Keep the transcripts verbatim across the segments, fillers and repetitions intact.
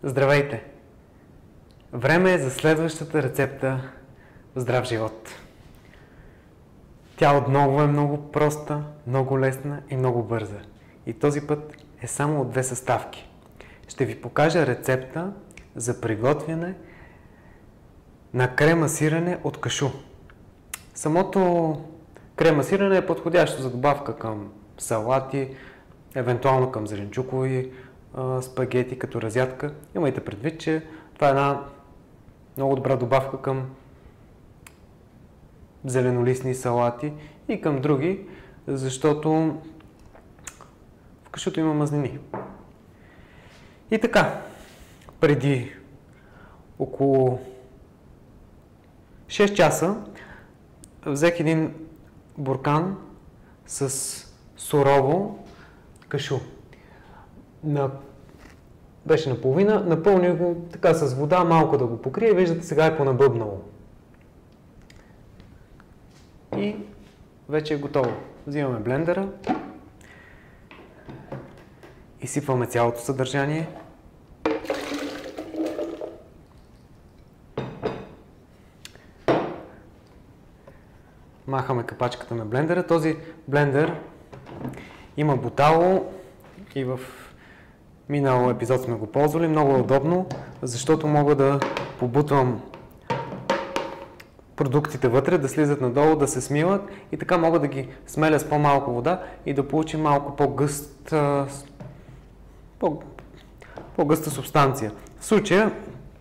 Здравейте! Време е за следващата рецепта в здрав живот. Тя отново е много проста, много лесна и много бърза. И този път е само от две съставки. Ще ви покажа рецепта за приготвяне на крема сирене от кашу. Самото крема сирене е подходящо за добавка към салати, евентуално към зеленчукови а, спагети като разядка. Имайте предвид, че това е една много добра добавка към зеленолистни салати и към други, защото в кашуто има мазнини. И така, преди около шест часа взех един буркан с сурово кашу. На... Беше наполовина, напълних го така с вода, малко да го покрия. Виждате, сега е понабъбнало. И вече е готово. Взимаме блендера, изсипваме цялото съдържание. Махаме капачката на блендера. Този блендер има бутало и в минал епизод сме го ползвали. Много е удобно, защото мога да побутвам продуктите вътре, да слизат надолу, да се смилат и така мога да ги смеля с по-малко вода и да получим малко по-гъст, по, по-гъста субстанция. В случая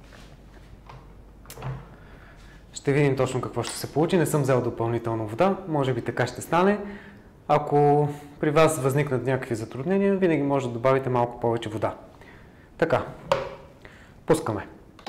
ще видим точно какво ще се получи. Не съм взел допълнително вода, може би така ще стане. Ако при вас възникнат някакви затруднения, винаги може да добавите малко повече вода. Така, пускаме.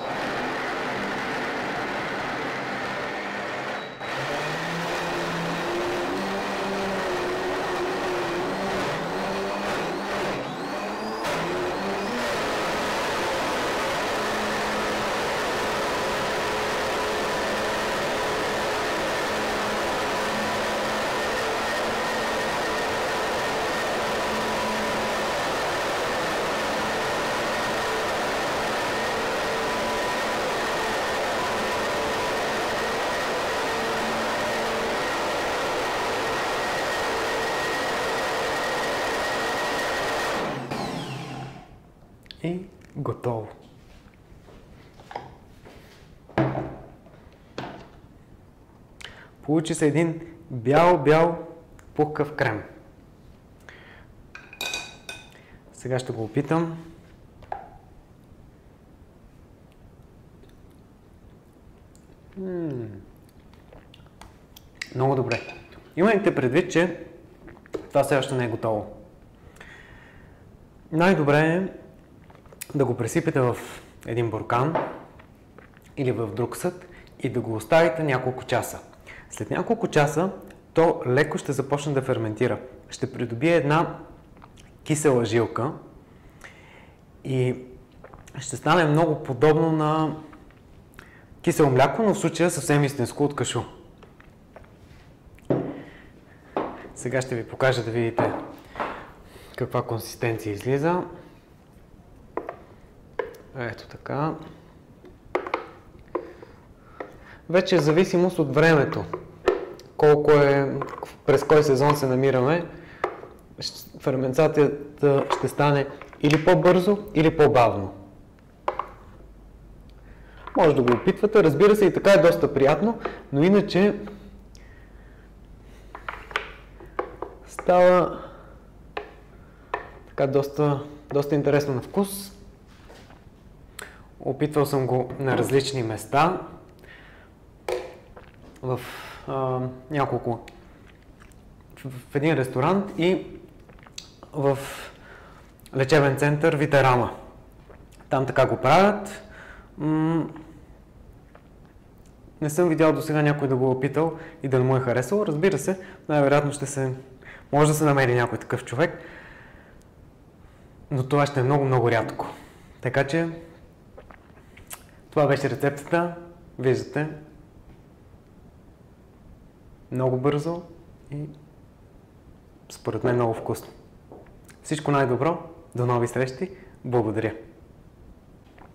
И готово. Получи се един бял-бял пухкав крем. Сега ще го опитам. М-м. Много добре. Имайте предвид, че това все още не е готово. Най-добре е да го пресипете в един буркан или в друг съд и да го оставите няколко часа. След няколко часа то леко ще започне да ферментира. Ще придобие една кисела жилка и ще стане много подобно на кисело мляко, но в случая съвсем истинско от кашу. Сега ще ви покажа да видите каква консистенция излиза. Ето така. Вече е зависимост от времето. Колко е, през кой сезон се намираме, ферментацията ще стане или по-бързо, или по-бавно. Може да го опитвате, разбира се, и така е доста приятно, но иначе става така доста, доста интересно на вкус. Опитвал съм го на различни места, в а, няколко, в, в един ресторант и в лечебен център Витерама. Там така го правят. М- не съм видял до сега някой да го е опитал и да не му е харесало. Разбира се, най-вероятно ще се, може да се намери някой такъв човек, но това ще е много-много рядко. Така че това беше рецептата. Виждате. Много бързо и според мен много вкусно. Всичко най-добро. До нови срещи. Благодаря.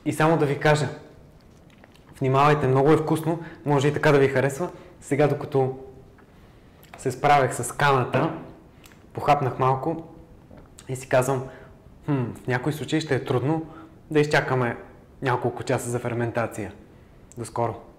И само да ви кажа, внимавайте, много е вкусно, може и така да ви харесва. Сега, докато се справях с каната, похапнах малко и си казвам, хм, в някои случаи ще е трудно да изчакаме няколко часа за ферментация. До скоро!